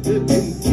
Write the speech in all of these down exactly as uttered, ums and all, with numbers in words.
गिनती,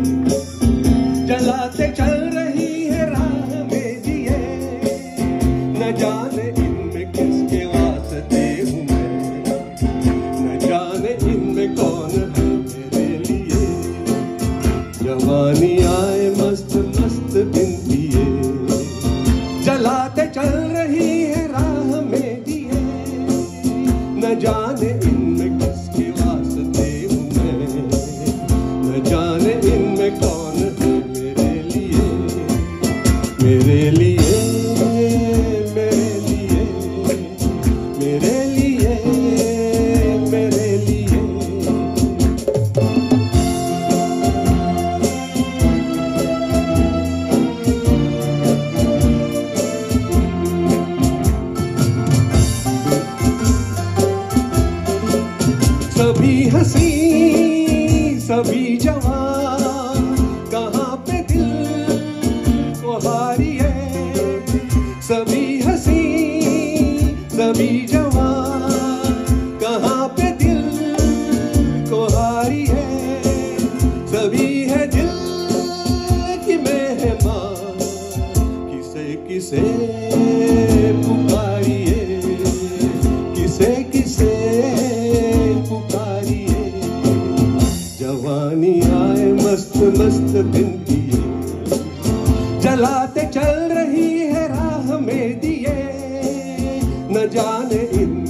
जलाते चल रही है राह में दिए, न जाने इनमें किसके वास्ते हूँ मैं, न जाने इनमें कौन है मेरे लिए। जवानी आए मस्त मस्त बिंदिए, जलाते चल रही है राह में दिए, न जाने इनमें किसके वास्ते हूँ मैं, न जाने इनमें कौन है मेरे लिए, मेरे लिए, मेरे लिए, मेरे लिए, मेरे लिए। सभी हंसी सभी जवान कहाँ पे दिल को हारी है, सभी हंसी सभी जवान कहाँ पे दिल को हारी है, सभी है दिल की मेहमान किसे किसे पुकारिए, किसे किसे पुकारिए। जवानी आए मस्त मस्त बिंदिए, जलाते चल रही है राह में दिए, न जाने इन